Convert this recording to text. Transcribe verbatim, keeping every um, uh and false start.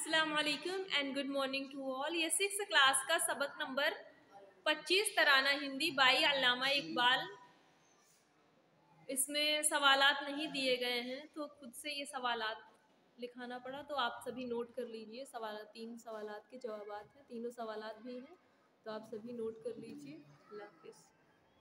अस्सलाम वालेकुम and good morning to all. ये सिक्स क्लास का सबक नंबर पच्चीस तराना हिंदी बाई अल्लामा इकबाल। इसमें सवालात नहीं दिए गए हैं तो खुद से ये सवालात लिखाना पड़ा, तो आप सभी नोट कर लीजिए। सवाल तीन सवालात के जवाबात हैं, तीनों सवालात भी हैं, तो आप सभी नोट कर लीजिए। अल्लाह हाफिज़।